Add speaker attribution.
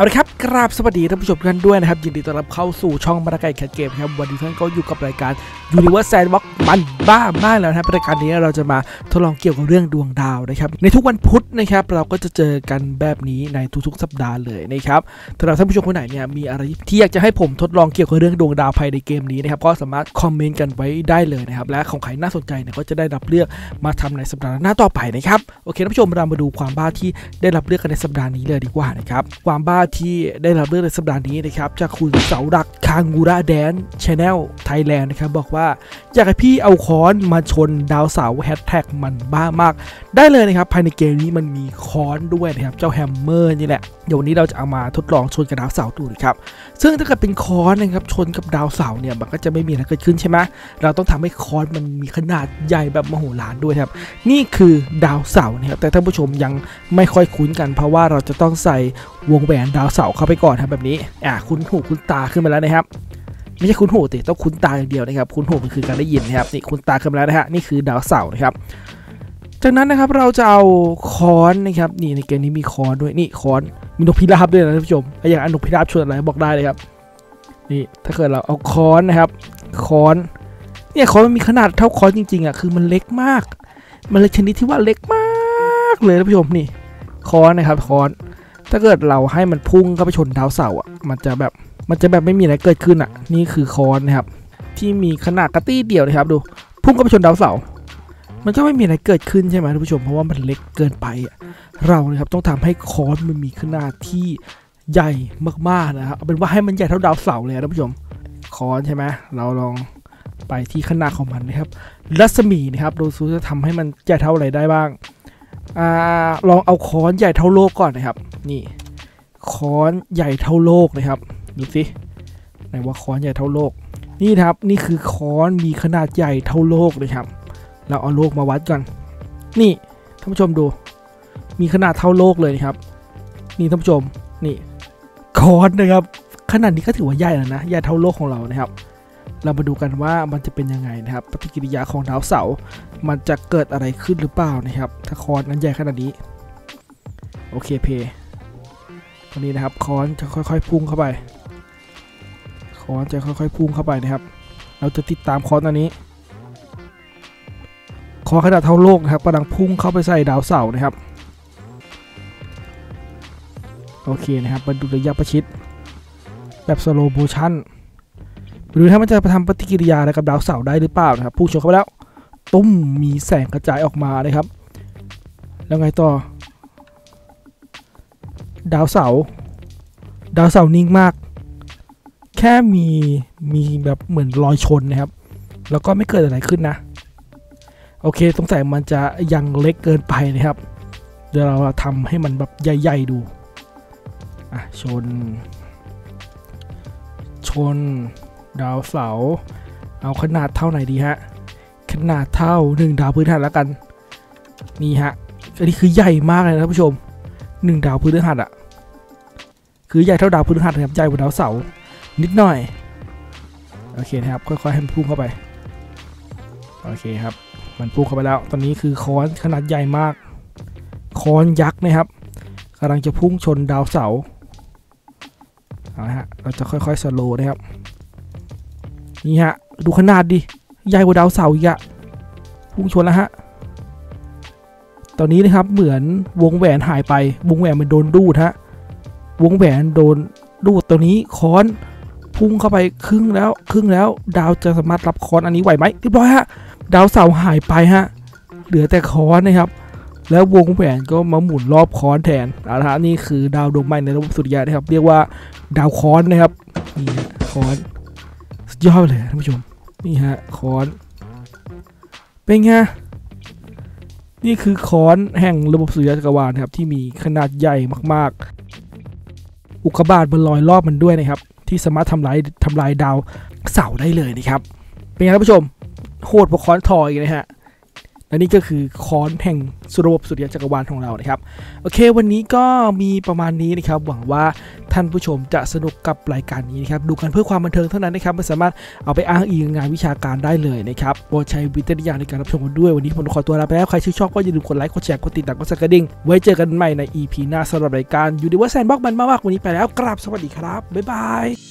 Speaker 1: เอาละครับกราบสวัสดีท่านผู้ชมทุกท่านด้วยนะครับยินดีต้อนรับเข้าสู่ช่องมาตาไก่แคทเกมครับวันนี้ท่านก็อยู่กับรายการ Universe Sandbox มันบ้ามากแล้วนะครับรายการนี้เราจะมาทดลองเกี่ยวกับเรื่องดวงดาวนะครับในทุกวันพุธนะครับเราก็จะเจอกันแบบนี้ในทุกๆสัปดาห์เลยนะครับถ้าท่านผู้ชมคนไหนเนี่ยมีอะไรที่อยากจะให้ผมทดลองเกี่ยวกับเรื่องดวงดาวภายในเกมนี้นะครับก็สามารถคอมเมนต์กันไว้ได้เลยนะครับและของใครน่าสนใจเนี่ยก็จะได้รับเลือกมาทำในสัปดาห์หน้าต่อไปนะครับโอเคท่านผู้ชมเรามาดูความบ้าที่ได้รับเลือกกันในสัปดาห์นี้เลยดีกว่านะครับความบ้าที่ได้รับเลือกในสัปดาห์นี้นะครับจากคุณเสาหลักคางูระแดนชาแนลไทยแลนด์นะครับบอกว่าอยากให้พี่เอาค้อนมาชนดาวเสาร์แฮชแท็กมันบ้ามากได้เลยนะครับภายในเกมนี้มันมีค้อนด้วยนะครับเจ้าแฮมเมอร์นี่แหละเดี๋ยววันนี้เราจะเอามาทดลองชนกับดาวเสาร์ดูนะครับซึ่งถ้าเกิดเป็นค้อนนะครับชนกับดาวเสาร์เนี่ยมันก็จะไม่มีอะไรเกิดขึ้นใช่ไหมเราต้องทำให้ค้อนมันมีขนาดใหญ่แบบมโหฬารด้วยครับนี่คือดาวเสาร์นะครับแต่ท่านผู้ชมยังไม่ค่อยคุ้นกันเพราะว่าเราจะต้องใส่วงแหวนดาวเสาร์เข้าไปก่อนครับแบบนี้คุ้นหูคุ้นตาขึ้นมาแล้วนะครับไม่ใช่คุ้นหูติต้องคุ้นตาอย่างเดียวนะครับคุ้นหูมันคือการได้ยินนะครับนี่คุ้นตาขึ้นมาแล้วนะฮะนี่คือดาวเสาร์นะครับจากนั้นนะครับเราจะเอาค้อนนะครับนี่ในเกมนี้มีค้อนด้วยนี่ค้อนมีนกพิราบด้วยนะท่านผู้ชมอย่างนกพิราบชนอะไรบอกได้เลยครับนี่ถ้าเกิดเราเอาค้อนนะครับค้อนเนี่ยค้อนมันมีขนาดเท่าค้อนจริงๆคือมันเล็กมากมันเลยชนิดที่ว่าเล็กมากเลยท่านผู้ชมนี่ค้อนนะครับค้อนถ้าเกิดเราให้มันพุ่งเข้าไปชนดาวเสาร์มันจะแบบไม่มีอะไรเกิดขึ้นนี่คือค้อนนะครับที่มีขนาดกระตี้เดียวนะครับดูพุ่งเข้าไปชนดาวเสาร์มันก็ไม่มีอะไรเกิดขึ้นใช่ไหมท่านผู้ชมเพราะว่ามันเล็กเกินไปเรานะครับต้องทำให้ค้อนมันมีขนาดที่ใหญ่มากๆนะครับเอาเป็นว่าให้มันใหญ่เท่าดาวเสาร์เลยท่านผู้ชมค้อนใช่ไหมเราลองไปที่ขนาดของมันนะครับรัศมีนะครับดูซิจะทำให้มันใหญ่เท่าอะไรได้บ้างลองเอาค้อนใหญ่เท่าโลกก่อนนะครับนี่ค้อนใหญ่เท่าโลกนะครับดูสิไหนว่าค้อนใหญ่เท่าโลกนี่ครับนี่คือค้อนมีขนาดใหญ่เท่าโลกเลยครับเราเอาโลกมาวัดกันนี่ท่านผู้ชมดูมีขนาดเท่าโลกเลยครับนี่ท่านผู้ชมนี่ค้อนนะครับขนาดนี้ก็ถือว่าใหญ่แล้วนะใหญ่เท่าโลกของเรานะครับเรามาดูกันว่ามันจะเป็นยังไงนะครับปฏิกิริยาของดาวเสาร์มันจะเกิดอะไรขึ้นหรือเปล่านะครับถ้าค้อนนั้นใหญ่ขนาดนี้โอเคเพตอนนี้นะครับค้อนจะค่อยๆพุ่งเข้าไปค้อนจะค่อยๆพุ่งเข้าไปนะครับเราจะติดตามค้อนตัวนี้ค้อนขนาดเท่าโลกนะครับกำลังพุ่งเข้าไปใส่ดาวเสาร์นะครับโอเคนะครับมาดูระยะประชิดแบบสโลว์โมชั่นดูถ้ามันจะทำปฏิกิริยาอะไรกับดาวเสาร์ได้หรือเปล่านะครับพุ่งชนเข้าไปแล้วตุ้มมีแสงกระจายออกมานะครับแล้วไงต่อดาวเสาร์นิ่งมากแค่มีแบบเหมือนรอยชนนะครับแล้วก็ไม่เกิดอะไรขึ้นนะโอเคสงสัยมันจะยังเล็กเกินไปนะครับเดี๋ยวเราทำให้มันแบบใหญ่ๆดูชนดาวเสาร์เอาขนาดเท่าไหนดีฮะขนาดเท่า1ดาวพฤหัสแล้วกันนี่ฮะอันนี้คือใหญ่มากเลยนะท่านผู้ชม1ดาวพฤหัสคือใหญ่เท่าดาวพฤหัสนะครับใหญ่กว่าดาวเสาร์นิดหน่อยโอเคนะครับค่อยๆให้มันพุ่งเข้าไปโอเคครับมันพุ่งเข้าไปแล้วตอนนี้คือค้อนขนาดใหญ่มากค้อนยักษ์นะครับกำลังจะพุ่งชนดาวเสาร์เอาละฮะเราจะค่อยๆสโลว์นะครับนี่ฮะดูขนาดดิใหญ่กว่าดาวเสาร์อีกพุ่งชนแล้วฮะตอนนี้นะครับเหมือนวงแหวนหายไปวงแหวนมันโดนดูดฮะวงแหวนโดนดูดตัวนี้ค้อนพุ่งเข้าไปครึ่งแล้วดาวจะสามารถรับค้อนอันนี้ไหวไหมเรียบร้อยฮะดาวเสาร์หายไปฮะเหลือแต่ค้อนนะครับแล้ววงแหวนก็มาหมุนรอบค้อนแทนนี่คือดาวดวงใหม่ในระบบสุริยะนะครับเรียกว่าดาวค้อนนะครับนี่ค้อนสุดยอดเลยท่านผู้ชมนี่ฮะค้อนเป็นไงนี่คือค้อนแห่งระบบสุริยะจักรวาลครับที่มีขนาดใหญ่มากๆอุกกาบาตบนลอยรอบมันด้วยนะครับที่สามารถทำลายดาวเสาร์ได้เลยนะครับเป็นไงท่านผู้ชมโหดกว่าค้อนทอยนะฮะและนี่ก็คือค้อนแห่งระบบสุริยะจักรวาลของเรานะครับโอเควันนี้ก็มีประมาณนี้นะครับหวังว่าท่านผู้ชมจะสนุกกับรายการนี้นะครับดูกันเพื่อความบันเทิงเท่านั้นนะครับไม่สามารถเอาไปอ้างอิงงานวิชาการได้เลยนะครับโปรดใช้วิจารณญาณในการรับชมกันด้วยวันนี้ผมขอตัวลาไปแล้วใครชื่นชอบก็อย่าลืมกดไลค์กดแชร์กดติดตามกดสั่นกระดิ่งไว้เจอกันใหม่ใน EP หน้าสำหรับรายการ Universe Sandbox มันมากๆวันนี้ไปแล้วกราบสวัสดีครับบ๊ายบาย